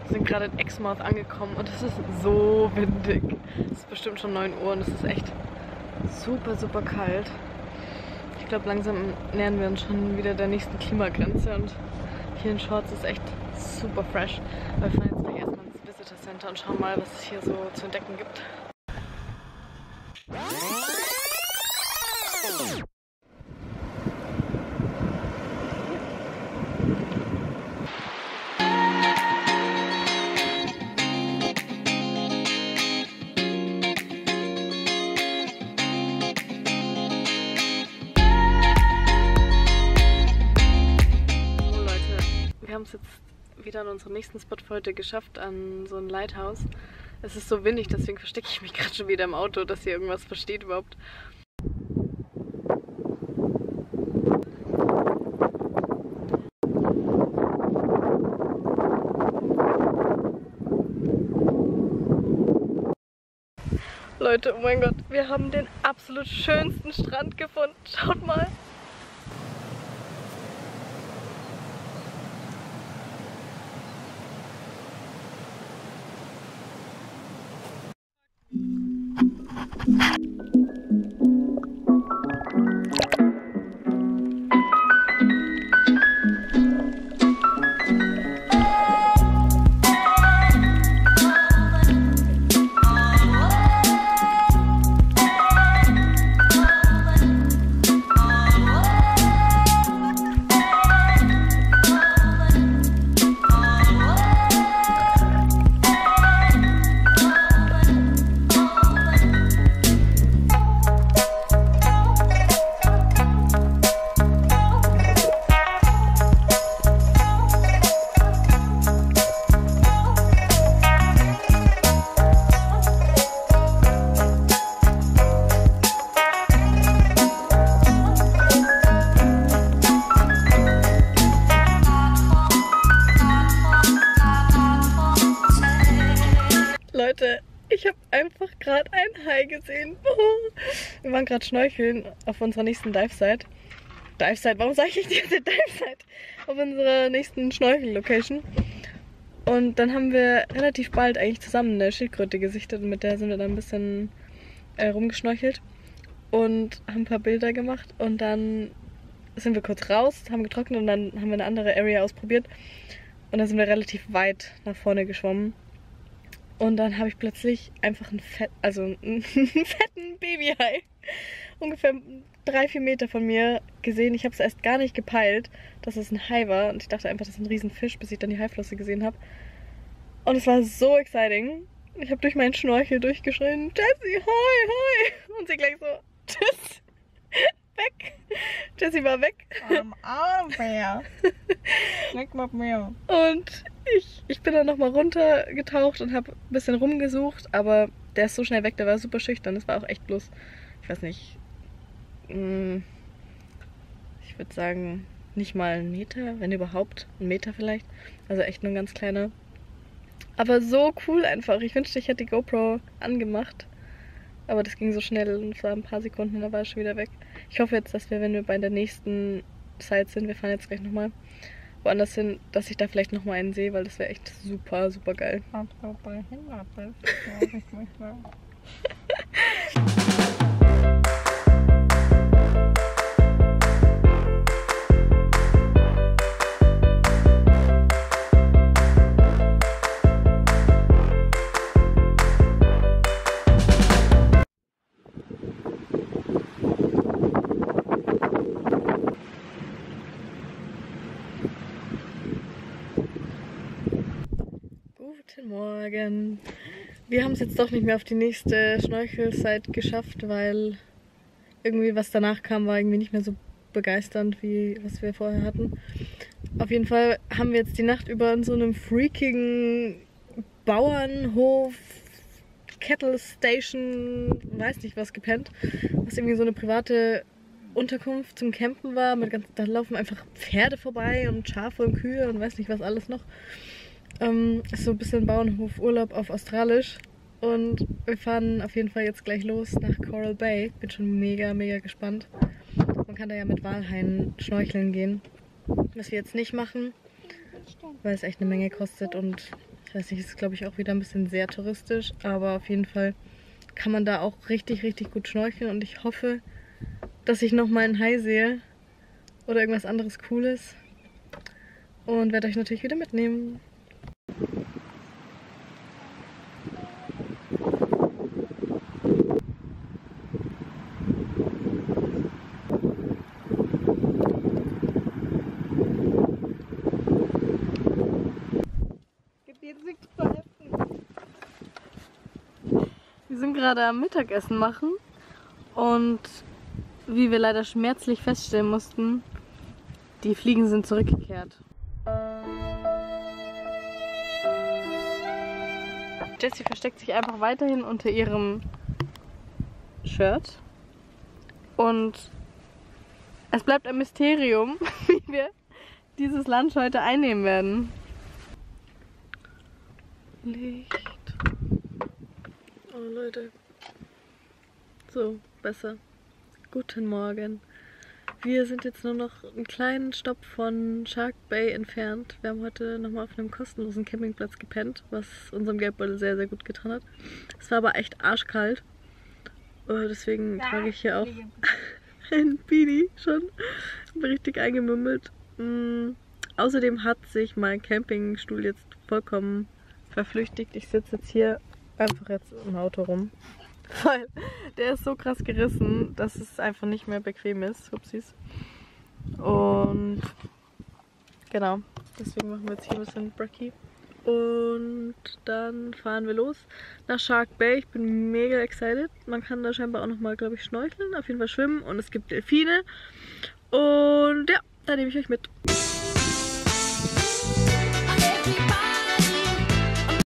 Wir sind gerade in Exmouth angekommen und es ist so windig. Es ist bestimmt schon 9 Uhr und es ist echt super, super kalt. Ich glaube, langsam nähern wir uns schon wieder der nächsten Klimagrenze und hier in Shorts ist echt super fresh. Wir fahren jetzt gleich erstmal ins Visitor Center und schauen mal, was es hier so zu entdecken gibt. Wir haben es jetzt wieder an unserem nächsten Spot für heute geschafft, an so ein Lighthouse. Es ist so windig, deswegen verstecke ich mich gerade schon wieder im Auto, dass hier irgendwas versteht überhaupt. Leute, oh mein Gott, wir haben den absolut schönsten Strand gefunden. Schaut mal. Leute, ich habe einfach gerade einen Hai gesehen. Wir waren gerade schnorcheln auf unserer nächsten Dive-Site. Dive-Site, warum sage ich nicht Dive-Site? Auf unserer nächsten Schnorchel-Location. Und dann haben wir relativ bald eigentlich zusammen eine Schildkröte gesichtet und mit der sind wir dann ein bisschen rumgeschnorchelt und haben ein paar Bilder gemacht. Und dann sind wir kurz raus, haben getrocknet und dann haben wir eine andere Area ausprobiert. Und dann sind wir relativ weit nach vorne geschwommen. Und dann habe ich plötzlich einfach einen fetten Babyhai, ungefähr 3-4 Meter von mir gesehen. Ich habe es erst gar nicht gepeilt, dass es ein Hai war. Und ich dachte einfach, das ist ein Riesenfisch, bis ich dann die Haiflosse gesehen habe. Und es war so exciting. Ich habe durch meinen Schnorchel durchgeschrien, Jessie, hoi, hoi. Und sie gleich so, tschüss, weg. Jessie war weg. Bär. Weg mit mir. Und ich bin dann nochmal runtergetaucht und habe ein bisschen rumgesucht, aber der ist so schnell weg, der war super schüchtern. Das war auch echt bloß, ich weiß nicht, ich würde sagen, nicht mal 1 Meter, wenn überhaupt, 1 Meter vielleicht. Also echt nur ein ganz kleiner. Aber so cool einfach. Ich wünschte, ich hätte die GoPro angemacht. Aber das ging so schnell und es war ein paar Sekunden und dann war es schon wieder weg. Ich hoffe jetzt, dass wir, wenn wir bei der nächsten Site sind, wir fahren jetzt gleich nochmal woanders hin, dass ich da vielleicht nochmal einen sehe, weil das wäre echt super, super geil. Guten Morgen. Wir haben es jetzt doch nicht mehr auf die nächste Schnorchelsite geschafft, weil irgendwie was danach kam, war irgendwie nicht mehr so begeisternd, wie was wir vorher hatten. Auf jeden Fall haben wir jetzt die Nacht über in so einem freakigen Bauernhof, Kettle Station, weiß nicht was, gepennt. Was irgendwie so eine private Unterkunft zum Campen war. Da laufen einfach Pferde vorbei und Schafe und Kühe und weiß nicht was alles noch. Ist so ein bisschen Bauernhof-Urlaub auf Australisch. Und wir fahren auf jeden Fall jetzt gleich los nach Coral Bay. Bin schon mega, mega gespannt. Man kann da ja mit Walhaien schnorcheln gehen. Was wir jetzt nicht machen, weil es echt eine Menge kostet und Ich weiß nicht, es ist glaube ich auch wieder ein bisschen sehr touristisch, aber auf jeden Fall kann man da auch richtig, richtig gut schnorcheln und ich hoffe, dass ich nochmal einen Hai sehe oder irgendwas anderes Cooles und werde euch natürlich wieder mitnehmen. Wir sind gerade am Mittagessen machen und wie wir leider schmerzlich feststellen mussten, die Fliegen sind zurückgekehrt. Jessie versteckt sich einfach weiterhin unter ihrem Shirt und es bleibt ein Mysterium, wie wir dieses Lunch heute einnehmen werden. Licht. Oh Leute. So, besser. Guten Morgen. Wir sind jetzt nur noch einen kleinen Stopp von Shark Bay entfernt. Wir haben heute nochmal auf einem kostenlosen Campingplatz gepennt, was unserem Geldbeutel sehr, sehr gut getan hat. Es war aber echt arschkalt. Deswegen trage ich hier auch ein Beanie schon. Bin richtig eingemümmelt. Außerdem hat sich mein Campingstuhl jetzt vollkommen verflüchtigt. Ich sitze jetzt hier einfach jetzt im Auto rum. Weil der ist so krass gerissen, dass es einfach nicht mehr bequem ist. Upsis. Und genau, deswegen machen wir jetzt hier ein bisschen Brecci. Und dann fahren wir los nach Shark Bay. Ich bin mega excited. Man kann da scheinbar auch nochmal, glaube ich, schnorcheln, auf jeden Fall schwimmen und es gibt Delfine. Und ja, da nehme ich euch mit.